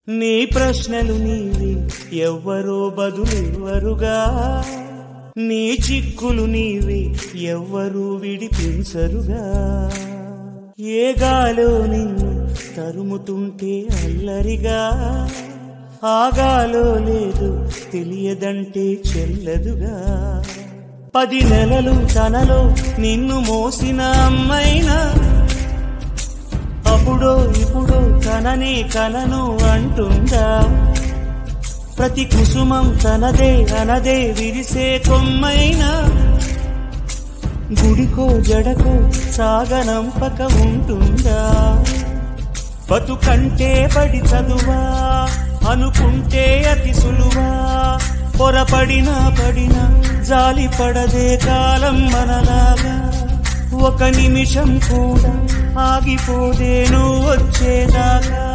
నీ ప్రశ్నలు నీవి ఎవ్వరో బదులెవ్వరుగా, నీ చిక్కులు నీవి ఎవ్వరూ విడిపించరుగా. ఏ గాలో నిన్ను తరుముతుంటే అల్లరిగా, ఆగాలో లేదు తెలియదంటే చెల్లదుగా. 10 నెలలు తనలో నిన్ను మోసిన అమ్మైనా, అప్పుడో ఇప్పుడో తననే కలను అంటుందా. ప్రతి కుసుమం తనదే అనదే విరిసే కొమ్మైనా, గుడికో జడకో సాగనంపక ఉంటుందా. బతుకంటే పడి చదువా అనుకుంటే అతి సులువా, పొరపడినా పడినా జాలి పడదే కాలం మనలాగా. ఒక నిమిషం కూడా ఆగిపోదే నువ్వు వచ్చేదాకా.